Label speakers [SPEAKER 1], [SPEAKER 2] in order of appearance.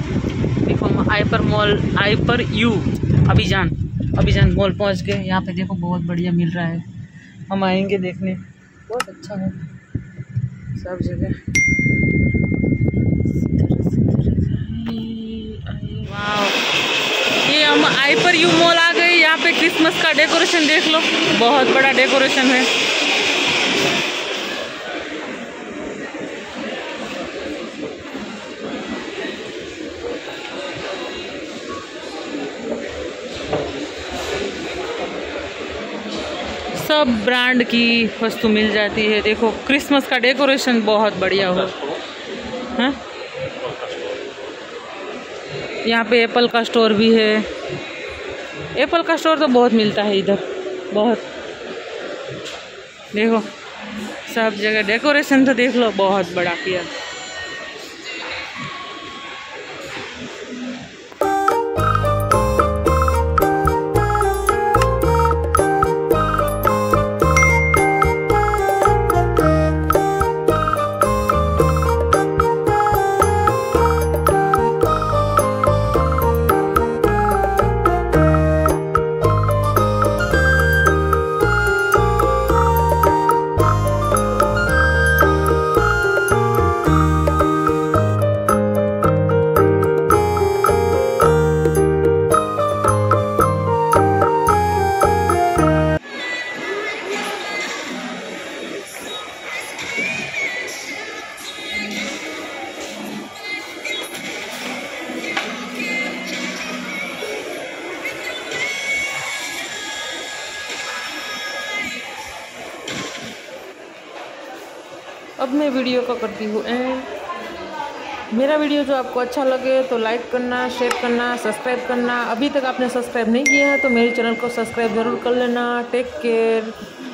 [SPEAKER 1] देखो हम आइपर you Abhiyan mall पहुंच गए। यहाँ पे देखो बहुत बढ़िया मिल रहा है, हम आएंगे देखने, बहुत अच्छा है सब जगह। वाह, ये हम आइपर यू मॉल आ गए। यहाँ पे क्रिसमस का डेकोरेशन देख लो, बहुत बड़ा डेकोरेशन है। सब ब्रांड की वस्तु मिल जाती है। देखो क्रिसमस का डेकोरेशन बहुत बढ़िया हो, हाँ। यहाँ पे एप्पल का स्टोर भी है। एप्पल का स्टोर तो बहुत मिलता है इधर, बहुत। देखो सब जगह डेकोरेशन तो देख लो, बहुत बड़ा किया। अब मैं वीडियो का करती हूँ एंड। मेरा वीडियो जो आपको अच्छा लगे तो लाइक करना, शेयर करना, सब्सक्राइब करना। अभी तक आपने सब्सक्राइब नहीं किया है तो मेरे चैनल को सब्सक्राइब ज़रूर कर लेना। Take care.